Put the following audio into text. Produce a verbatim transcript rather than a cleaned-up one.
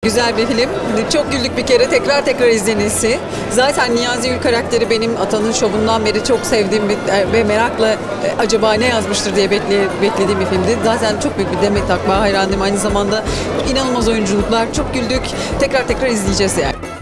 Güzel bir film. Çok güldük bir kere. Tekrar tekrar izlenilsi. Zaten Niyazi Ül karakteri benim Atan'ın şovundan beri çok sevdiğim ve merakla acaba ne yazmıştır diye beklediğim bir filmdi. Zaten çok büyük bir Demet Akbağ hayranıyım. Aynı zamanda inanılmaz oyunculuklar. Çok güldük. Tekrar tekrar izleyeceğiz yani.